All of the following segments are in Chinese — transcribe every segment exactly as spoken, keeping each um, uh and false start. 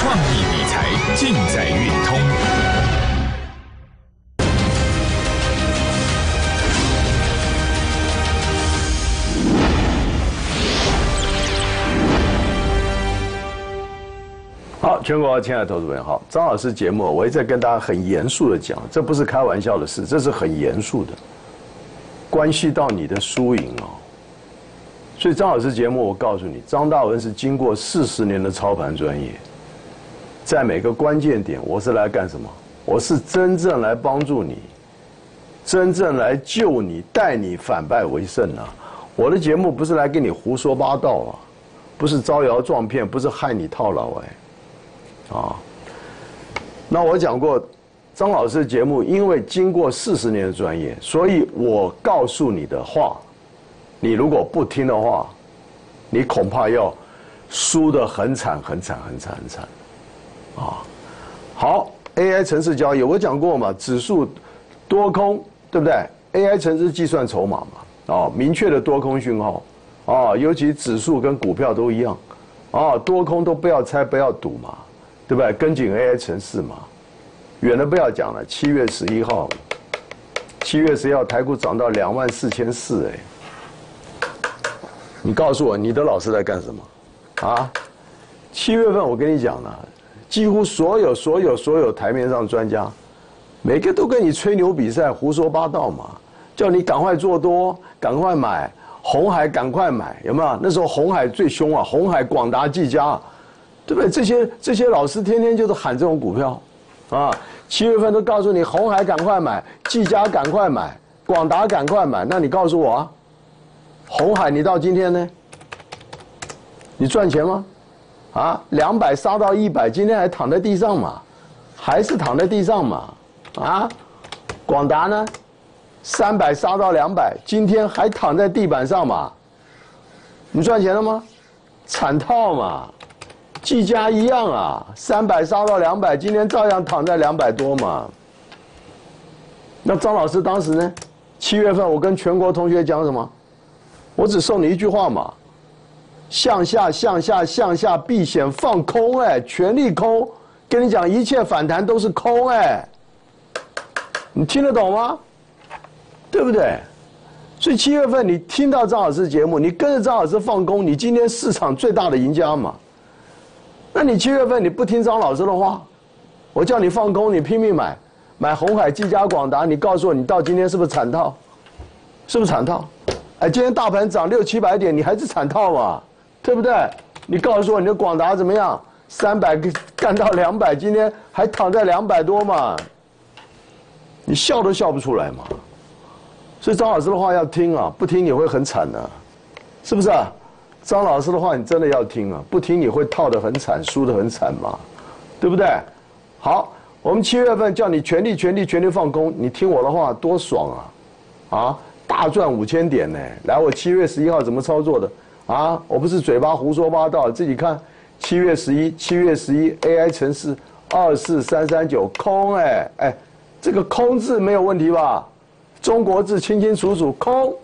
创意理财尽在运通。 好，全国亲爱的投资朋友好，张老师节目我一再跟大家很严肃的讲，这不是开玩笑的事，这是很严肃的，关系到你的输赢哦。所以张老师节目我告诉你，张大文是经过四十年的操盘专业，在每个关键点，我是来干什么？我是真正来帮助你，真正来救你，带你反败为胜啊！我的节目不是来跟你胡说八道啊，不是招摇撞骗，不是害你套牢哎。啊，那我讲过，张老师的节目因为经过四十年的专业，所以我告诉你的话，你如果不听的话，你恐怕要输得很惨很惨很惨很惨，啊，好 ，A I 程式交易我讲过嘛，指数多空对不对 ？A I 程式计算筹码嘛，哦，明确的多空讯号，啊，尤其指数跟股票都一样，啊，多空都不要猜不要赌嘛。对不对？跟紧 A I 程式嘛，远的不要讲了。七月十一号，七月十一号台股涨到两万四千四，哎，你告诉我，你的老师在干什么？啊？七月份我跟你讲了，几乎所有所有所有台面上专家，每个都跟你吹牛比赛，胡说八道嘛，叫你赶快做多，赶快买鸿海，赶快买，有没有？那时候鸿海最凶啊，鸿海、广达、技嘉。对不对？这些这些老师天天就是喊这种股票，啊，七月份都告诉你鸿海赶快买，技嘉赶快买，广达赶快买。那你告诉我啊，鸿海你到今天呢？你赚钱吗？啊，两百杀到一百，今天还躺在地上嘛，还是躺在地上嘛，啊，广达呢，三百杀到两百，今天还躺在地板上嘛，你赚钱了吗？惨套嘛。技嘉一样啊，三百杀到两百，今天照样躺在两百多嘛。那张老师当时呢？七月份我跟全国同学讲什么？我只送你一句话嘛：向下、向下、向下避险放空，哎，全力空。跟你讲，一切反弹都是空，哎，你听得懂吗？对不对？所以七月份你听到张老师节目，你跟着张老师放空，你今天市场最大的赢家嘛。那你七月份你不听张老师的话，我叫你放空，你拼命买，买鸿海、技嘉、广达，你告诉我，你到今天是不是惨套？是不是惨套？哎，今天大盘涨六七百点，你还是惨套嘛，对不对？你告诉我你的广达怎么样？三百干到两百，今天还躺在两百多嘛，你笑都笑不出来嘛。所以张老师的话要听啊，不听你会很惨的，是不是啊？张老师的话你真的要听啊，不听你会套得很惨，输得很惨嘛，对不对？好，我们七月份叫你全力全力全力放空，你听我的话多爽啊，啊，大赚五千点呢！来，我七月十一号怎么操作的啊？我不是嘴巴胡说八道，自己看，七月十一，七月十一 A I 程式二四三三九空，哎哎，这个空字没有问题吧？中国字清清楚楚，空。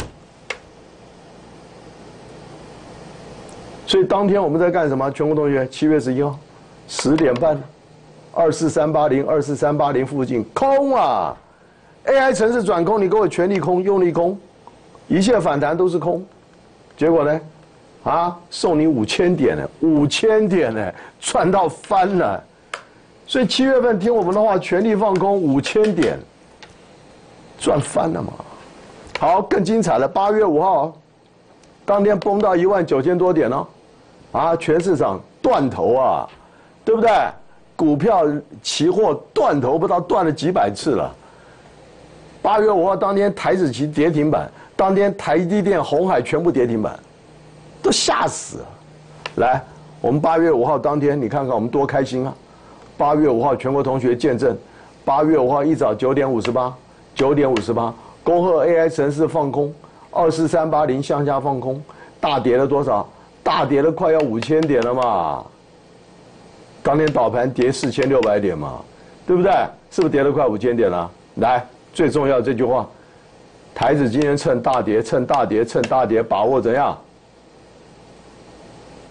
所以当天我们在干什么？全国同学，七月十一号，十点半，二四三八零、二四三八零附近空啊 ！A I 程式转空，你给我全力空、用力空，一切反弹都是空。结果呢？啊，送你五千点呢，五千点呢，赚到翻了。所以七月份听我们的话，全力放空五千点，赚翻了嘛。好，更精彩了，八月五号，当天崩到一万九千多点哦。啊，全市场断头啊，对不对？股票、期货断头，不知道断了几百次了。八月五号当天，台指期跌停板，当天台积电、鸿海全部跌停板，都吓死了。来，我们八月五号当天，你看看我们多开心啊！八月五号全国同学见证，八月五号一早九点五十八，九点五十八，恭贺 A I 程式放空，二四三八零向下放空，大跌了多少？大跌了快要五千点了嘛，当天早盘跌四千六百点嘛，对不对？是不是跌了快五千点了？来，最重要这句话，台指今天趁大跌，趁大跌，趁大跌，把握怎样？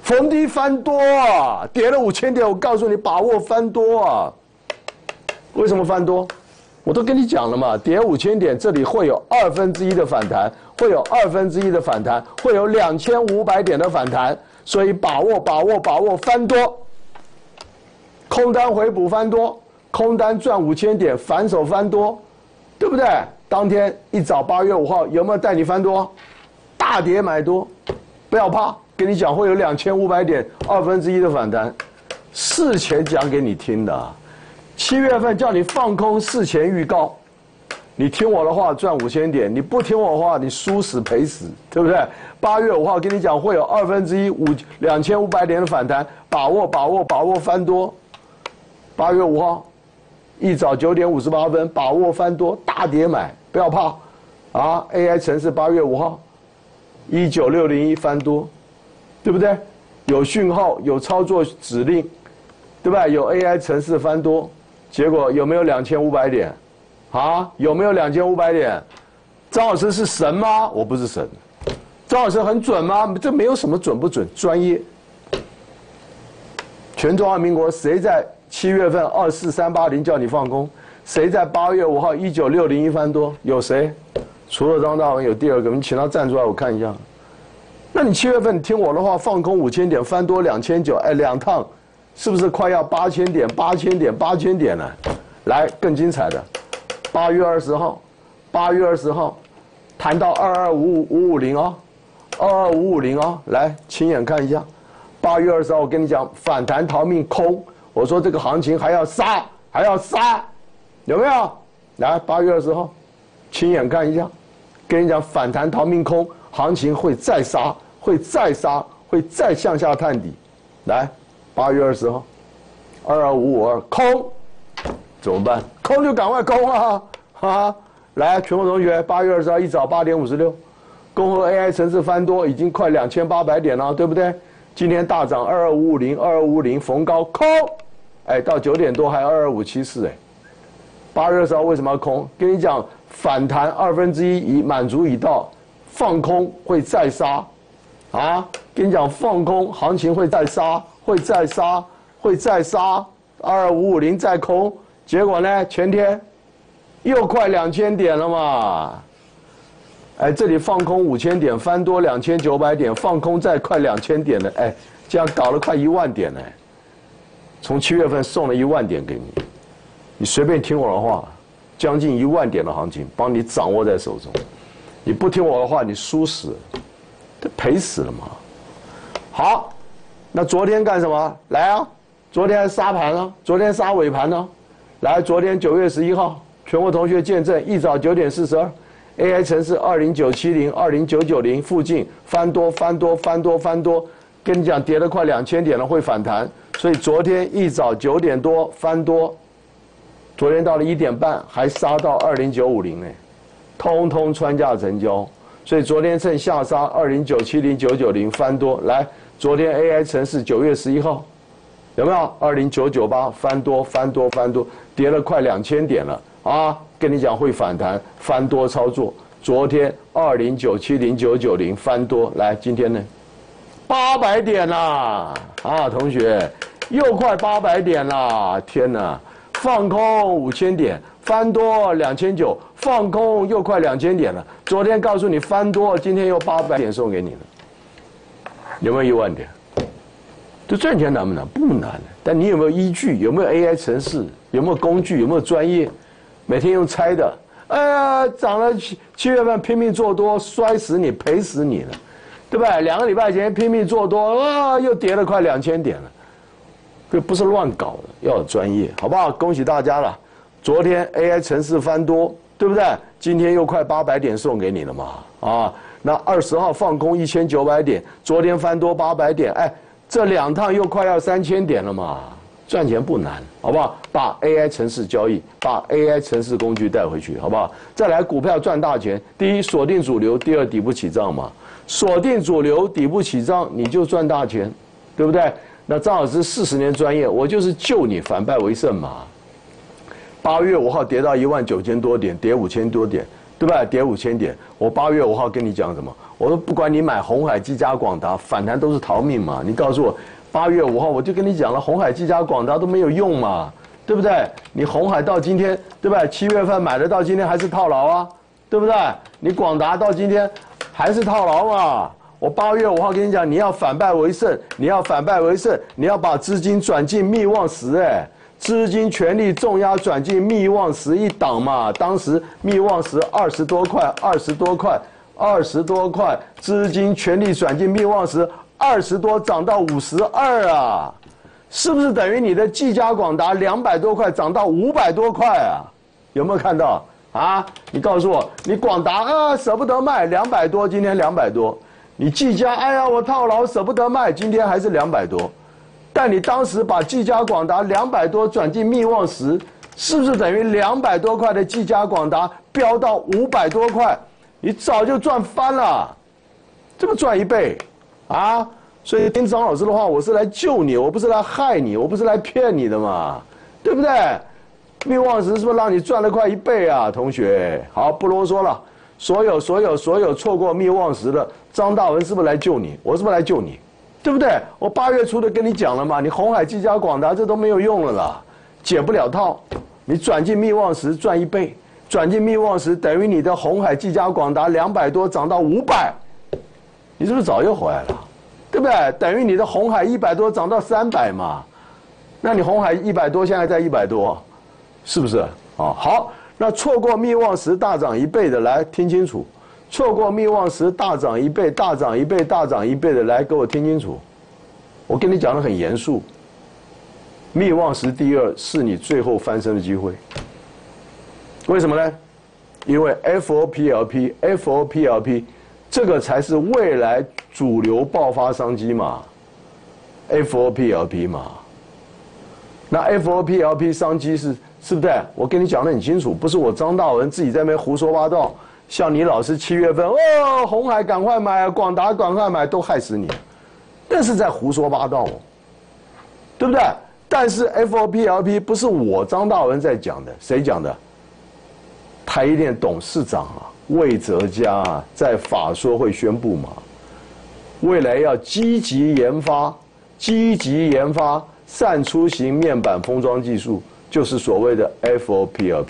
逢低翻多啊，跌了五千点，我告诉你，把握翻多啊。为什么翻多？我都跟你讲了嘛，跌五千点，这里会有二分之一的反弹，会有二分之一的反弹，会有两千五百点的反弹，所以把握把握把握翻多，空单回补翻多，空单赚五千点，反手翻多，对不对？当天一早八月五号有没有带你翻多？大跌买多，不要怕，跟你讲会有两千五百点，二分之一的反弹，事前讲给你听的。七月份叫你放空，事前预告，你听我的话赚五千点，你不听我的话你输死赔死，对不对？八月五号跟你讲会有二分之一五两千五百点的反弹，把握把握把握翻多。八月五号一早九点五十八分，把握翻多，大跌买，不要怕，啊 ！A I 城市八月五号一九六零一翻多，对不对？有讯号，有操作指令，对吧？有 A I 城市翻多。结果有没有两千五百点？啊，有没有两千五百点？张老师是神吗？我不是神。张老师很准吗？这没有什么准不准，专业。全中华民国谁在七月份二四三八零叫你放空？谁在八月五号一九六零一翻多？有谁？除了张大文，有第二个，你请他站出来，我看一下。那你七月份听我的话，放空五千点，翻多两千九，哎，两趟。是不是快要八千点？八千点，八千点了。来，更精彩的，八月二十号，八月二十号，谈到二二五五五五零哦，二二五五零哦，来亲眼看一下。八月二十号，我跟你讲，反弹逃命空，我说这个行情还要杀，还要杀，有没有？来，八月二十号，亲眼看一下，跟你讲，反弹逃命空，行情会再杀，会再杀，会再向下探底，来。八月二十号，二二五五二空，怎么办？空就赶快空啊！哈，来，全国同学，八月二十号一早八点五十六，恭贺 A I 城市翻多，已经快两千八百点了，对不对？今天大涨二二五五零，二二五五零逢高空，哎，到九点多还二二五七四，哎，八月二十号为什么要空？跟你讲，反弹二分之一已满足已到，放空会再杀，啊，跟你讲，放空行情会再杀。会再杀，会再杀，二二五五零再空，结果呢？前天又快两千点了嘛，哎，这里放空五千点，翻多两千九百点，放空再快两千点了，哎，这样搞了快一万点呢。从七月份送了一万点给你，你随便听我的话，将近一万点的行情帮你掌握在手中，你不听我的话，你输死了，这赔死了嘛。好。那昨天干什么？来啊！昨天杀盘啊，昨天杀尾盘呢。来，昨天九月十一号，全国同学见证，一早九点四十二 ，A I 城市二零九七零、二零九九零附近翻多、翻多、翻多、翻多，跟你讲跌了快两千点了，会反弹。所以昨天一早九点多翻多，昨天到了一点半还杀到二零九五零呢，通通穿价成交。所以昨天趁下杀二零九七零、九九零翻多来。昨天 A I 城市九月十一号，有没有二零九九八翻多翻多翻多，跌了快两千点了啊！跟你讲会反弹，翻多操作。昨天二零九七零九九零翻多，来今天呢，八百点啦啊！同学又快八百点啦！天哪，放空五千点，翻多两千九，放空又快两千点了。昨天告诉你翻多，今天又八百点送给你了。有没有一万点？这赚钱难不难？不难。但你有没有依据？有没有 A I 程式？有没有工具？有没有专业？每天用猜的，哎呀，涨了七七月份拼命做多，摔死你，赔死你了，对不对？两个礼拜前拼命做多，啊，又跌了快两千点了。这不是乱搞的，要有专业，好不好？恭喜大家了。昨天 A I 程式翻多，对不对？今天又快八百点送给你了嘛，啊。那二十号放空一千九百点，昨天翻多八百点，哎，这两趟又快要三千点了嘛，赚钱不难，好不好？把 A I 程式交易，把 A I 程式工具带回去，好不好？再来股票赚大钱，第一锁定主流，第二底部起涨嘛，锁定主流，底部起涨，你就赚大钱，对不对？那张老师四十年专业，我就是救你反败为胜嘛。八月五号跌到一万九千多点，跌五千多点。 对吧？跌五千点，我八月五号跟你讲什么？我说不管你买鸿海、技嘉、广达，反弹都是逃命嘛。你告诉我，八月五号我就跟你讲了，鸿海、技嘉、广达都没有用嘛，对不对？你鸿海到今天，对吧？七月份买的到今天还是套牢啊，对不对？你广达到今天还是套牢嘛。我八月五号跟你讲，你要反败为胜，你要反败为胜，你要把资金转进密望十，哎。资金全力重压转进密望十一档嘛，当时密望十二十多块，二十多块，二十多块，资金全力转进密望十，二十多涨到五十二啊，是不是等于你的技嘉广达两百多块涨到五百多块啊？有没有看到啊？你告诉我，你广达啊舍不得卖两百多，今天两百多，你技嘉哎呀我套牢舍不得卖，今天还是两百多。但你当时把技嘉广达两百多转进密望十，是不是等于两百多块的技嘉广达飙到五百多块？你早就赚翻了，这不赚一倍啊！所以听张老师的话，我是来救你，我不是来害你，我不是来骗你的嘛，对不对？密望十是不是让你赚了快一倍啊，同学？好，不啰嗦了。所有所有所有错过密望十的张大文是不是来救你？我是不是来救你？对不对？我八月初的跟你讲了嘛，你鸿海、技嘉、广达这都没有用了啦，解不了套。你转进密望十赚一倍，转进密望十等于你的鸿海、技嘉、广达两百多涨到五百，你是不是早就回来了？对不对？等于你的鸿海一百多涨到三百嘛，那你鸿海一百多现在在一百多，是不是啊？好，那错过密望十大涨一倍的，来听清楚。错过密望十大涨一倍、大涨一倍、大涨一倍的，来给我听清楚。我跟你讲的很严肃，密望十第二是你最后翻身的机会。为什么呢？因为 F O P L P、F O P L P 这个才是未来主流爆发商机嘛 ，F O P L P 嘛。那 F O P L P 商机是是不是？我跟你讲得很清楚，不是我张大文自己在那边胡说八道。像你老师七月份哦，鸿海赶快买，广达赶快买，都害死你，那是在胡说八道哦，对不对？但是 F O P L P 不是我张大文在讲的，谁讲的？台积电董事长啊，魏哲家啊，在法说会宣布嘛，未来要积极研发，积极研发散出型面板封装技术，就是所谓的 F O P L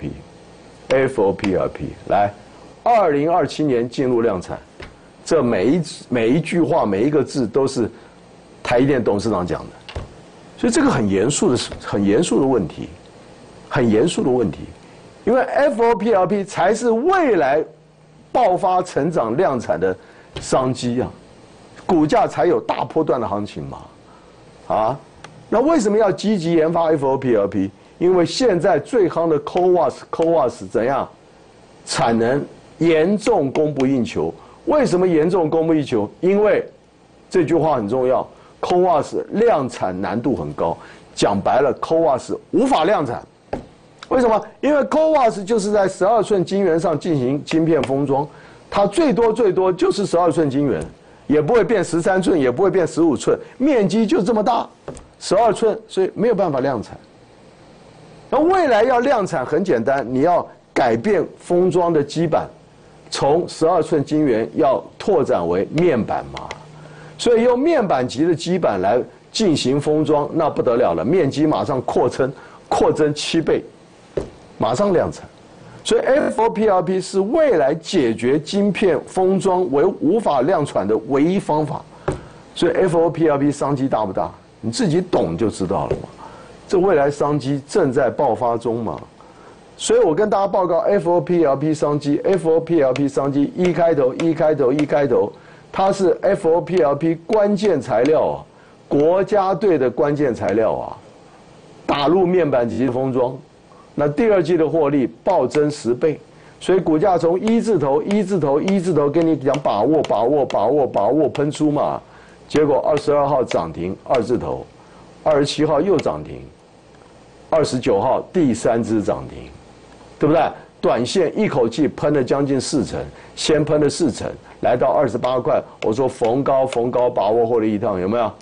P，F O P L P 来。二零二七年进入量产，这每一每一句话每一个字都是台积电董事长讲的，所以这个很严肃的很严肃的问题，很严肃的问题，因为 F O P L P 才是未来爆发成长量产的商机啊，股价才有大波段的行情嘛，啊，那为什么要积极研发 F O P L P？ 因为现在最夯的 C O W A S C O W A S 怎样，产能严重供不应求。为什么严重供不应求？因为这句话很重要 ，C O W A S 量产难度很高。讲白了 ，C O W A S 无法量产。为什么？因为 C O W A S 就是在十二寸晶圆上进行晶片封装，它最多最多就是十二寸晶圆，也不会变十三寸，也不会变十五寸，面积就这么大，十二寸，所以没有办法量产。那未来要量产很简单，你要改变封装的基板。从十二寸晶圆要拓展为面板嘛，所以用面板级的基板来进行封装，那不得了了，面积马上扩增，扩增七倍，马上量产。所以 F O P L P 是未来解决晶片封装为无法量产的唯一方法。所以 F O P L P 商机大不大？你自己懂就知道了嘛。这未来商机正在爆发中嘛。所以我跟大家报告 F O P L P 商机 ，F O P L P 商机一开头一开头一开头，它是 F O P L P 关键材料啊，国家队的关键材料啊，打入面板级封装，那第二季的获利暴增十倍，所以股价从一字头一字头一字头跟你讲把握把握把握把握喷出嘛，结果二十二号涨停二字头，二十七号又涨停，二十九号第三只涨停。对不对？短线一口气喷了将近四成，先喷了四成，来到二十八块。我说逢高逢高把握获利一趟，有没有？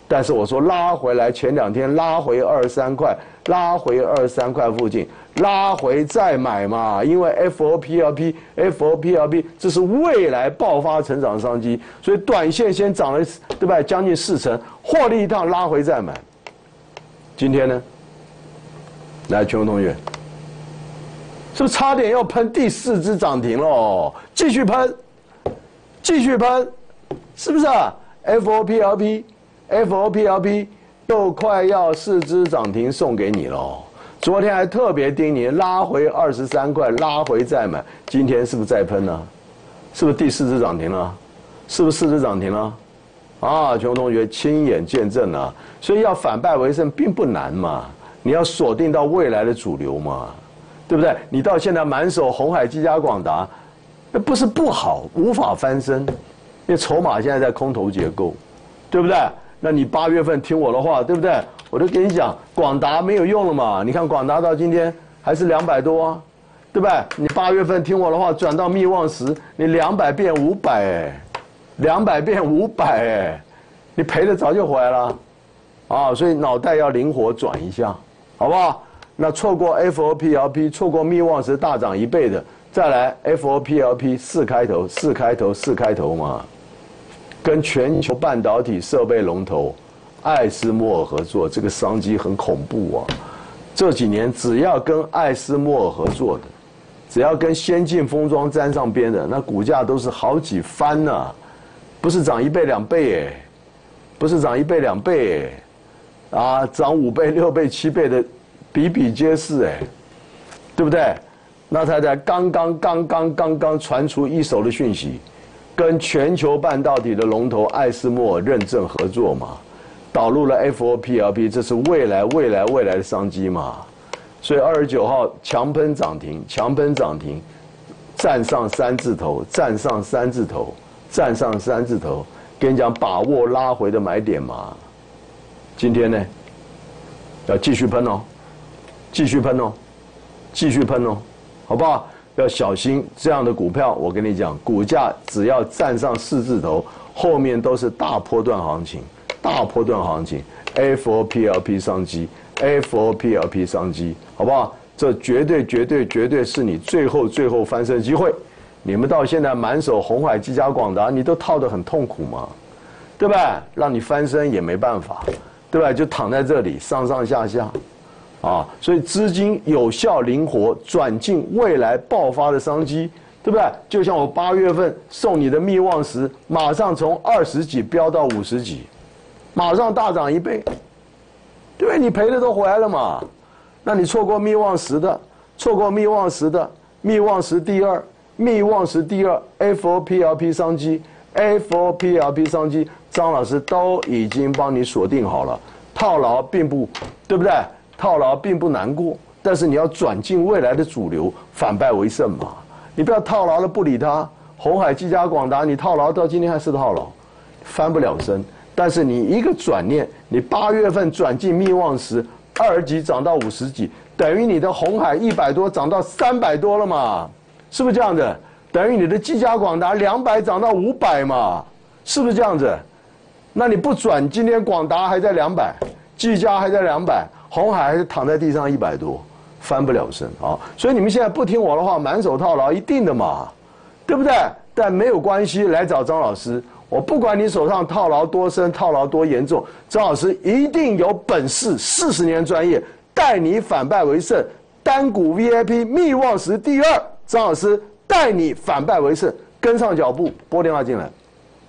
但是我说拉回来，前两天拉回二十三块，拉回二十三块附近，拉回再买嘛，因为 F O P L P、F O P L P 这是未来爆发成长商机，所以短线先涨了，对吧？将近四成，获利一趟，拉回再买。今天呢？来，全国同学，是不是差点要喷第四只涨停了？继续喷，继续喷，是不是啊 ？F O P L P。F O P L P 又快要四只涨停送给你了，昨天还特别叮咛拉回二十三块，拉回再买。今天是不是再喷呢？是不是第四只涨停了？是不是四只涨停了？啊，全国同学亲眼见证啊！所以要反败为胜并不难嘛，你要锁定到未来的主流嘛，对不对？你到现在满手鸿海、技嘉、广达，那不是不好，无法翻身，因为筹码现在在空头结构，对不对？那你八月份听我的话，对不对？我就跟你讲，广达没有用了嘛。你看广达到今天还是两百多啊，对不对？你八月份听我的话，转到密望时，你两百变五百哎，两百变五百哎，你赔的早就回来了，啊，所以脑袋要灵活转一下，好不好？那错过 F O P L P， 错过密望时大涨一倍的，再来 F O P L P 四开头，四开头，四开头嘛。跟全球半导体设备龙头艾斯摩尔合作，这个商机很恐怖啊！这几年只要跟艾斯摩尔合作的，只要跟先进封装沾上边的，那股价都是好几番呢、啊，不是涨一倍两倍哎，不是涨一倍两倍哎，啊，涨五倍六倍七倍的比比皆是哎，对不对？那他才刚刚刚刚刚刚传出一手的讯息。跟全球半导体的龙头艾斯摩尔认证合作嘛，导入了 F O P L P， 这是未来未来未来的商机嘛，所以二十九号强喷涨停，强喷涨停，站上三字头，站上三字头，站上三字头，跟你讲把握拉回的买点嘛。今天呢，要继续喷哦，继续喷哦，继续喷哦，好不好？要小心这样的股票，我跟你讲，股价只要站上四字头，后面都是大波段行情，大波段行情 ，F O P L P 商机 ，F O P L P 商机，好不好？这绝对绝对绝对是你最后最后翻身机会。你们到现在满手鸿海、技嘉、广达，你都套得很痛苦嘛，对吧？让你翻身也没办法，对吧？就躺在这里上上下下。啊，所以资金有效灵活转进未来爆发的商机，对不对？就像我八月份送你的密望时，马上从二十几飙到五十几，马上大涨一倍，对不对？你赔的都回来了嘛？那你错过密望时的，错过密望时的，密望时第二，密望时第二 ，F O P L P 商机 ，F O P L P 商机，张老师都已经帮你锁定好了，套牢并不，对不对？套牢并不难过，但是你要转进未来的主流，反败为胜嘛。你不要套牢了不理它。鸿海、技嘉、广达，你套牢到今天还是套牢，翻不了身。但是你一个转念，你八月份转进密望时，二十几涨到五十几，等于你的鸿海一百多涨到三百多了嘛，是不是这样子？等于你的技嘉、广达两百涨到五百嘛，是不是这样子？那你不转，今天广达还在两百，技嘉还在两百。鸿海还是躺在地上一百多，翻不了身啊！所以你们现在不听我的话，满手套牢，一定的嘛，对不对？但没有关系，来找张老师，我不管你手上套牢多深，套牢多严重，张老师一定有本事，四十年专业，带你反败为胜。单股 V I P 密望时第二，张老师带你反败为胜，跟上脚步，拨电话进来。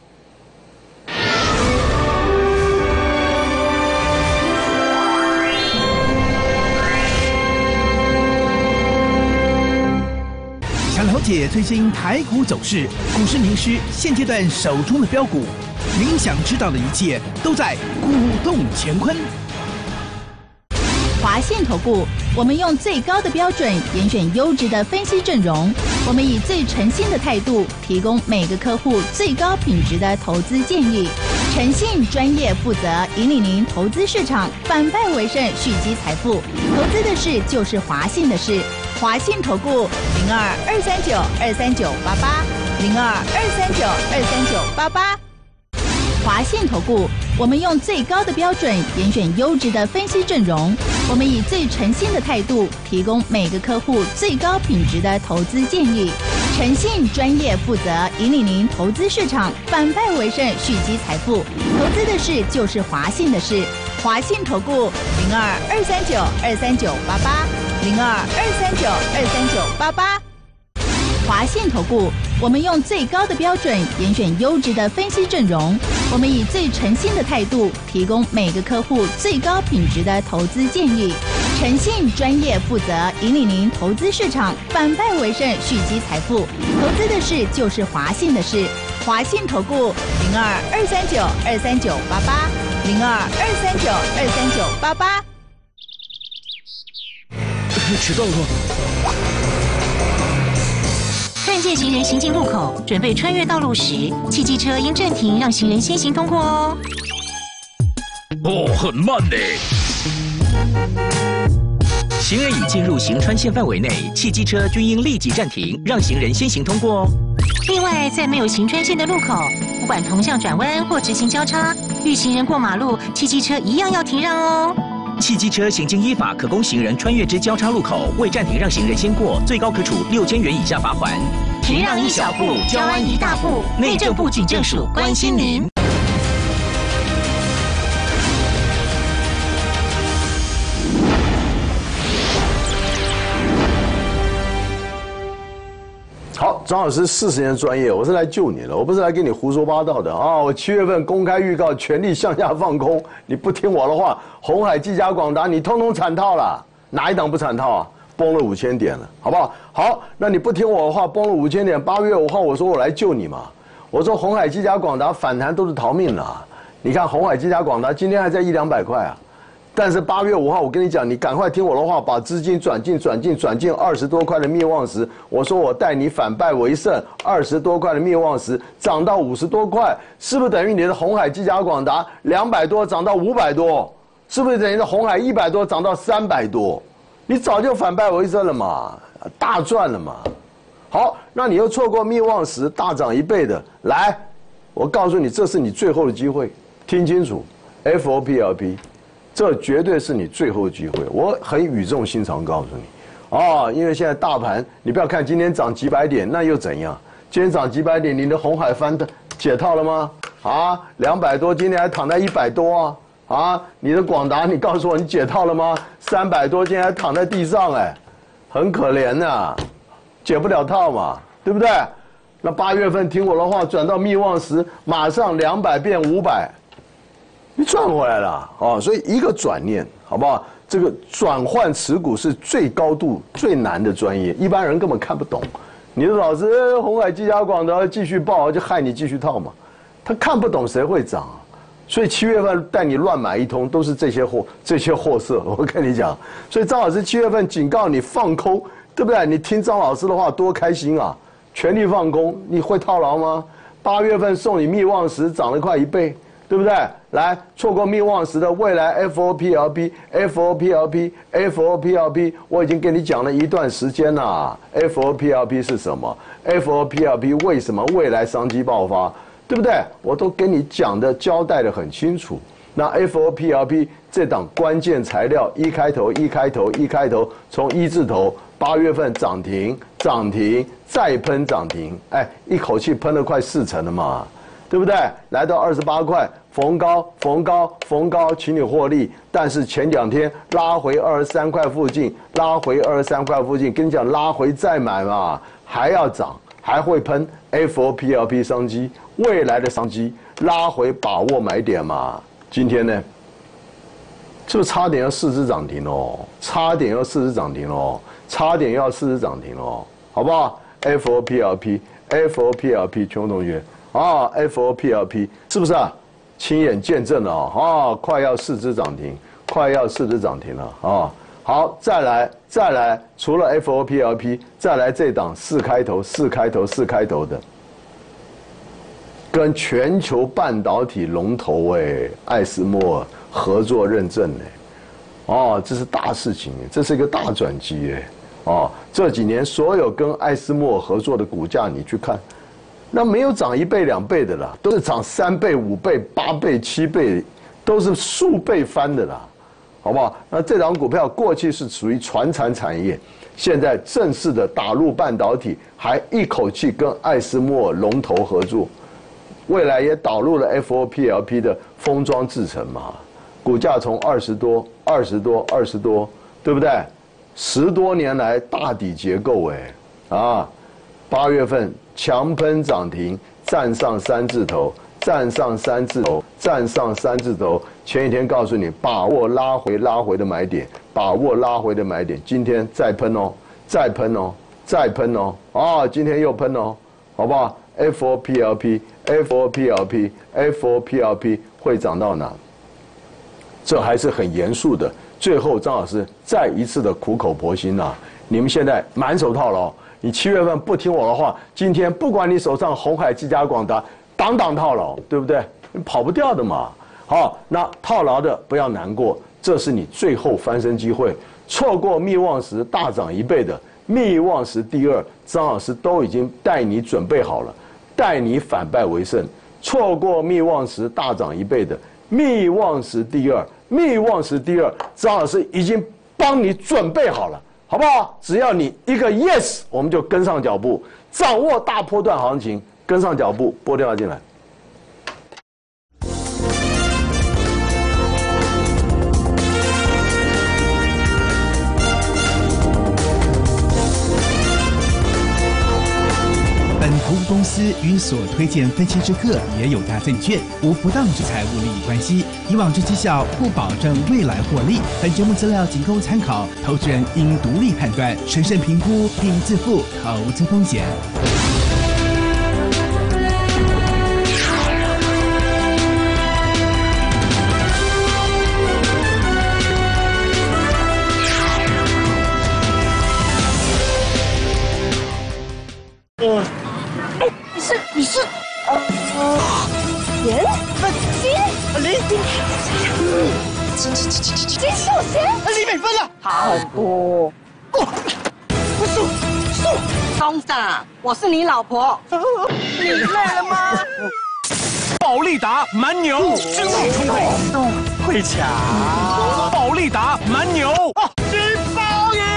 想了解最新台股走势，股市名师现阶段手中的标股，您想知道的一切都在股动乾坤。 华信投顾，我们用最高的标准严选优质的分析阵容，我们以最诚信的态度提供每个客户最高品质的投资建议，诚信、专业、负责，引领您投资市场反败为胜，蓄积财富。投资的事就是华信的事。华信投顾零二二三九二三九八八零二二三九二三九八八。 华信投顾，我们用最高的标准严选优质的分析阵容，我们以最诚信的态度提供每个客户最高品质的投资建议，诚信、专业、负责，引领您投资市场反败为胜，蓄积财富。投资的事就是华信的事，华信投顾零二二三九二三九八八零二二三九二三九八八。华信投顾，我们用最高的标准严选优质的分析阵容，我们以最诚信的态度提供每个客户最高品质的投资建议，诚信、专业、负责，引领您投资市场反败为胜，蓄积财富。投资的事就是华信的事，华信投顾零二二三九二三九八八零二二三九二三九八八。 迟到了。 看见行人行进路口，准备穿越道路时，汽机车应暂停，让行人先行通过哦。 哦，很慢呢。行人已进入行穿线范围内，汽机车均应立即暂停，让行人先行通过哦。 另外，在没有行穿线的路口，不管同向转弯或直行交叉，遇行人过马路，汽机车一样要停让哦。 汽机车行经依法可供行人穿越之交叉路口，未暂停让行人先过，最高可处六千元以下罚款。 停让一小步，交安一大步。内政部警政署关心您。 好，张老师四十年专业，我是来救你的，我不是来跟你胡说八道的啊！我七月份公开预告，全力向下放空，你不听我的话，鸿海、技嘉、广达，你通通惨套了，哪一档不惨套啊？崩了五千点了，好不好？好，那你不听我的话，崩了五千点，八月五号我说我来救你嘛，我说鸿海、技嘉、广达反弹都是逃命了，你看鸿海、技嘉、广达今天还在一两百块啊。但是八月五号，我跟你讲，你赶快听我的话，把资金转进、转进、转进二十多块的灭望石。我说我带你反败为胜，二十多块的灭望石涨到五十多块，是不是等于你的鸿海、技嘉、广达两百多涨到五百多？是不是等于的鸿海一百多涨到三百多？你早就反败为胜了嘛，大赚了嘛。好，那你又错过灭望石大涨一倍的，来，我告诉你，这是你最后的机会，听清楚 ，F O P L P。这绝对是你最后的机会，我很语重心长告诉你，啊，因为现在大盘，你不要看今天涨几百点，那又怎样？今天涨几百点，你的鸿海翻的解套了吗？啊，两百多，今天还躺在一百多啊，啊，你的广达，你告诉我你解套了吗？三百多，今天还躺在地上，哎，很可怜呐、啊，解不了套嘛，对不对？那八月份听我的话，转到密望石，马上两百变五百。你赚回来了哦，所以一个转念，好不好？这个转换持股是最高度、最难的专业，一般人根本看不懂。你的老师，哎，鸿海、技嘉、广达继续报，就害你继续套嘛。他看不懂，谁会涨啊？所以七月份带你乱买一通，都是这些货、这些货色。我跟你讲，所以张老师七月份警告你放空，对不对？你听张老师的话多开心啊！全力放空，你会套牢吗？八月份送你密望石，涨了快一倍。对不对？来，错过密望石的未来 F O P L P、F O P L P、F O P L P， 我已经跟你讲了一段时间了。F O P L P 是什么 ？F O P L P 为什么未来商机爆发？对不对？我都跟你讲的交代的很清楚。那 F O P L P 这档关键材料，一开头、一开头、一开头，从一字头，八月份涨停、涨停，再喷涨停，哎，一口气喷了快四成了嘛。对不对？来到二十八块，逢高逢高逢高，请你获利。但是前两天拉回二十三块附近，拉回二十三块附近，跟你讲拉回再买嘛，还要涨，还会喷 F O P L P 商机，未来的商机，拉回把握买点嘛。今天呢，是不是差点要四只涨停哦？差点要四只涨停哦，差点要四只涨停哦，好不好 ？F O P L P，F O P L P， 全国同学。啊 ，F O P L P 是不是啊？亲眼见证了啊，啊，快要四只涨停，快要四只涨停了啊！好，再来，再来，除了 F O P L P， 再来这档四开头、四开头、四开头的，跟全球半导体龙头哎，艾斯摩尔合作认证哎，哦，这是大事情，这是一个大转机哎，哦，这几年所有跟艾斯摩尔合作的股价，你去看。 那没有涨一倍两倍的啦，都是涨三倍、五倍、八倍、七倍，都是数倍翻的啦，好不好？那这档股票过去是属于传产产业，现在正式的打入半导体，还一口气跟艾斯摩尔龙头合作，未来也导入了 F O P L P 的封装制程嘛，股价从二十多、二十多、二十多，对不对？十多年来大底结构哎，啊，八月份强喷涨停，站上三字头，站上三字头，站上三字头。前几天告诉你，把握拉回拉回的买点，把握拉回的买点。今天再喷哦，再喷哦，再喷哦，啊，今天又喷哦，好不好 ？F O P L P，F O P L P，F O P L P 会涨到哪？这还是很严肃的。最后，张老师再一次的苦口婆心啊！你们现在满手套牢，你七月份不听我的话，今天不管你手上鸿海、技嘉、广达，档档套牢，对不对？你跑不掉的嘛。好，那套牢的不要难过，这是你最后翻身机会。错过密旺时大涨一倍的密旺时第二，张老师都已经带你准备好了，带你反败为胜。错过密旺时大涨一倍的密旺时第二。密旺时第二，张老师已经帮你准备好了，好不好？只要你一个 yes， 我们就跟上脚步，掌握大波段行情，跟上脚步，拨电话进来。 本服务公司与所推荐分期之客也有大证券无不当之财务利益关系，以往之绩效不保证未来获利。本节目资料仅供参考，投资人应独立判断、审慎评估并自负投资风险。 嗯。你是你是呃严本金林金金金金金秀贤李美芬啊，差很多。哦，不输输，松子，我是你老婆，你累了吗？ 保利达蛮牛，真力充沛，会抢。保利达蛮牛，金包赢。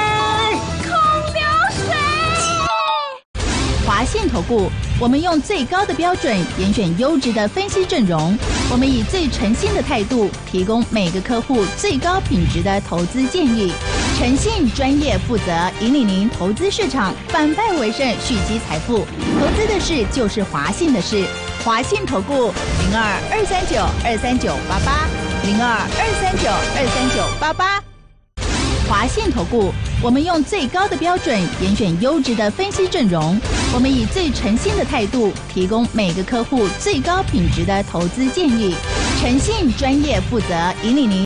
华信投顾，我们用最高的标准严选优质的分析阵容，我们以最诚信的态度提供每个客户最高品质的投资建议，诚信、专业、负责，引领您投资市场反败为胜，蓄积财富。投资的事就是华信的事，华信投顾零二二三九二三九八八零二二三九二三九八八。华信投顾，我们用最高的标准严选优质的分析阵容，我们以最诚信的态度提供每个客户最高品质的投资建议，诚信、专业、负责，引领您